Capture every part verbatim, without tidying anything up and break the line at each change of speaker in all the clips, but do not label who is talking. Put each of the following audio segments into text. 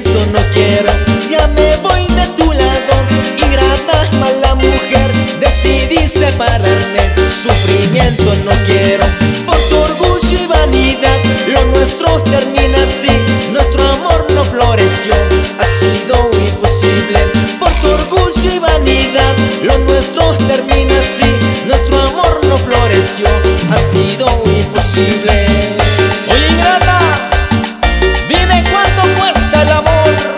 sufrimiento no quiero. Ya me voy de tu lado, ingrata, mala mujer. Decidí separarme, sufrimiento no quiero. Por tu orgullo y vanidad, lo nuestro termina así. Nuestro amor no floreció, ha sido imposible. Por tu orgullo y vanidad, lo nuestro termina así. Nuestro amor no floreció, ha sido imposible. Oye, ingrata, dime cuánto cuesta el amor.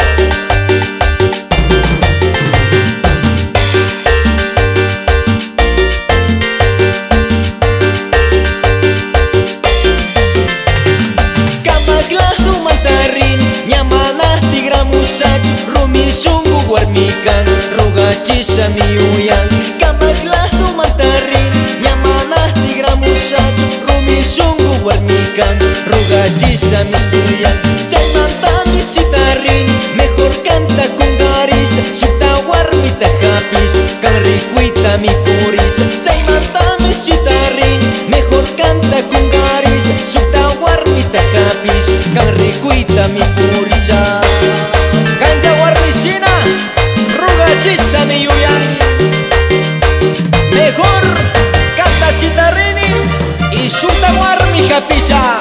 Kamaklahu mantarin, nyamanas tigra musacho, rumishungu warmikan, rugachisa miuyan. Kamaklahu mantarin, nyamanas tigra musacho, rumishungu warmikan, rugachisa miuyan. Chaymanta misitarin, mejor canta con garisa, suta warmita japis, kan rikuita mi purisa. Chaymanta misitarin, mejor canta con garisa, suta warmita japis, kan rikuita mi purisa. Kanja warmisina, rugachisa mi yuyani. Mejor canta sitarini y suta warmi japisa.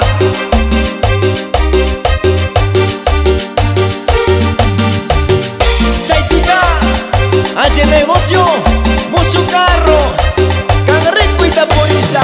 Hace negocio, mucho carro, can rico y taporiza.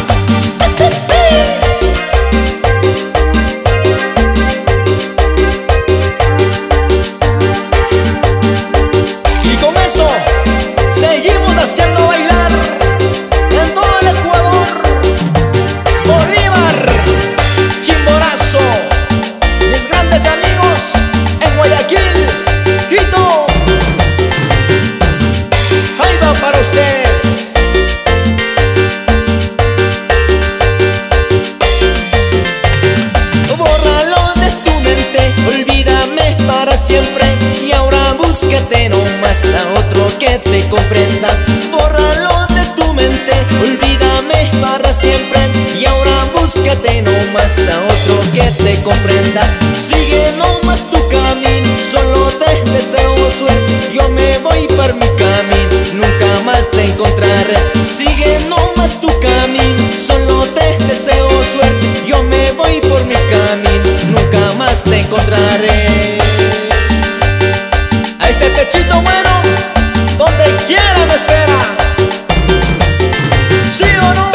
Y con esto seguimos haciendo bailar en todo el Ecuador. Bolívar, Chimborazo, mis grandes amigos en Guayaquil, Quito. Ahí va para ustedes. Bórralo de tu mente, olvídame para siempre. Y ahora búscate nomás a otro que te comprenda. Bórralo de tu mente, olvídame para siempre. Y ahora búscate nomás a otro que te comprenda. Sigue nomás tu camino, solo te deseo suerte. Yo me voy por mi camino, nunca más te encontraré. Sigue nomás tu camino, solo te deseo suerte. Yo me voy por mi camino, nunca más te encontraré. A este techito bueno, donde quiera me espera. ¿Sí o no?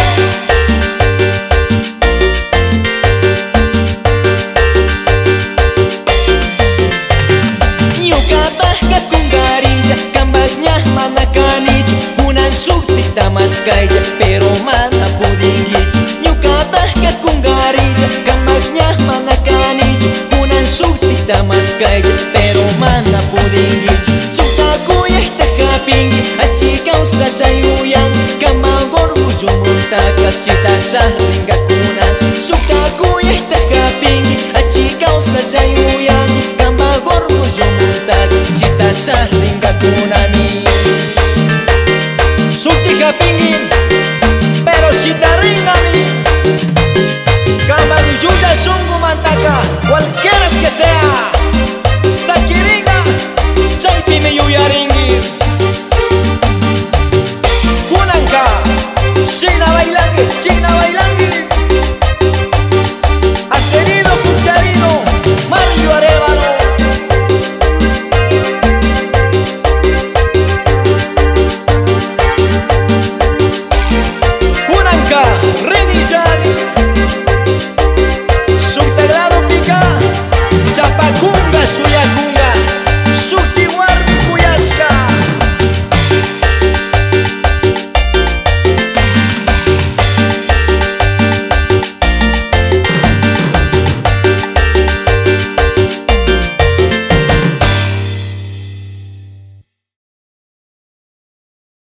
Ñuqataqa kungarilla, kambaqñaq mana kanichu. Kunan shuktita mascaya, pero mana pudinguichu. Ñuqataqa kungarilla, kambaqñaq mana kanichu. Kunan shuktita mascaya, pero mana pudinguichu. Suktakuyayta hapinki, achi causa sayuyan. Kamaq orgullo montaqa sitasaq rinkakuna. Suktakuyayta hapinki, achi causa sayuyan. Kamaq orgullo montaqa sitasaq rinkakunami. Sukti hapinki, pero sitaringami. Kamaq yuya shungu mantaqa, cualquiera que sea. Sakiringa, chaypi mi yuyaringi. Kunanka, shina bailangi, shina bailangi. Acerido, cucharino, mario arevalo. Kunanka, Renizani.